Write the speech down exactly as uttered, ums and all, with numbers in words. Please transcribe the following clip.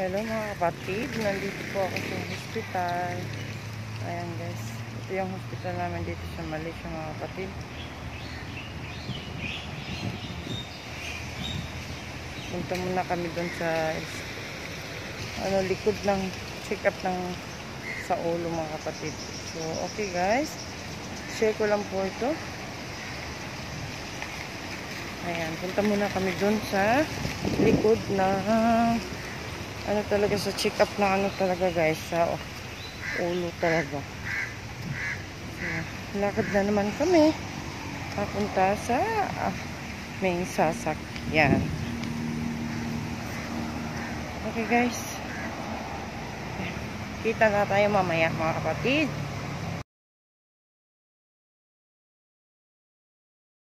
Hello mga kapatid, nandito po ako sa hospital. Ayan guys, ito yung hospital namin dito sa Malaysia mga kapatid. Punta muna kami doon sa ano, likod ng check up ng sa ulo mga kapatid. So okay guys, share ko lang po ito. Ayan, punta muna kami doon sa likod na ano talaga, sa check up na ano talaga guys, sa oh, ulo talaga. So, lakad na naman kami papunta sa ah, main sasakyan. Okay guys, kita na tayo mamaya mga kapatid.